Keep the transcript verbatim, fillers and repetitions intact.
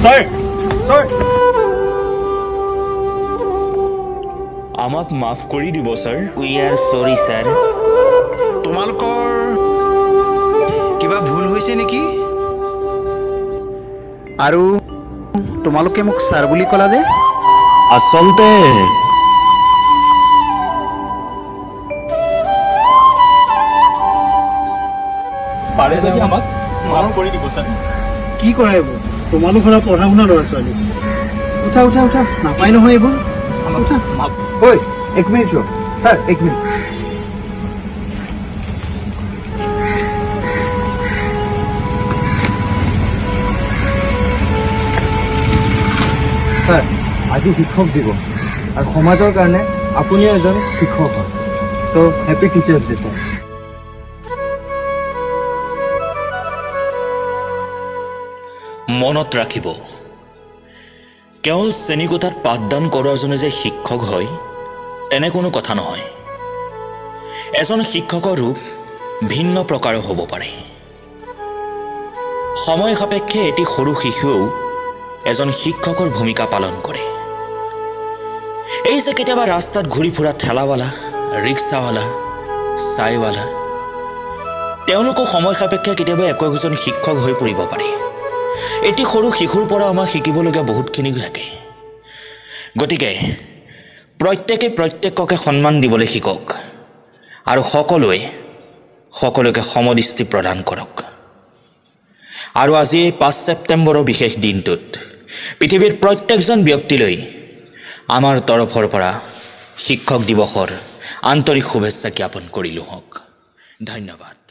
Sir sir আমাক মাফ কৰি দিব sir. We are sorry sir. তোমালোকৰ কিবা ভুল হৈছে নেকি? আৰু তোমালোকে মোক ছাৰ বুলি ক'লা যে? আচলতে পাৰে যদি আমাক মাফ কৰি দিব স্যার। কি কৰে এইবোৰ? তোমালোক ঘৰৰ পঢ়া শুনা ল'ৰা ছোৱালী। উঠা উঠা উঠা, নাপায় নহয় এইবোৰ। উঠা। ঐ এক মিনিট ৰ ছাৰ, এক মিনিট। ছাৰ, আজি শিক্ষক দিৱস আৰু সমাজৰ কাৰণে আপুনিও এজন শিক্ষক হয়, তো হেপী টিচাৰ্ছ ডে ছাৰ। মনত ৰাখিব, কেৱল শ্ৰেণীকোঠাত পাঠদান কৰোৱাজনে যে শিক্ষক হয় তেনে কোনো কথা নহয়। এজন শিক্ষকৰ ৰূপ ভিন্ন প্ৰকাৰৰ হ'ব পাৰে। সময় সাপেক্ষে এটি সৰু শিশুৱেও এজন শিক্ষকৰ ভূমিকা পালন কৰে। এই যে কেতিয়াবা ৰাস্তাত ঘূৰি ফুৰা ঠেলাৱালা, ৰিক্সাৱালা, চাইৱালা, তেওঁলোকো সময় সাপেক্ষে কেতিয়াবা একো একোজন শিক্ষক হৈ পৰিব পাৰে। এটি সৰু শিশুৰ পৰা আমাৰ শিকিবলগীয়া বহুতখিনি থাকে। গতিকে প্ৰত্যেকে প্ৰত্যেককে সন্মান দিবলৈ শিকক আৰু সকলোৱে সকলোকে সমদৃষ্টি প্ৰদান কৰক। আৰু আজি এই পাঁচ ছেপ্টেম্বৰৰ বিশেষ দিনটোত পৃথিৱীৰ প্ৰত্যেকজন ব্যক্তিলৈ আমাৰ তৰফৰ পৰা শিক্ষক দিৱসৰ আন্তৰিক শুভেচ্ছা জ্ঞাপন কৰিলোঁ হওক। ধন্যবাদ।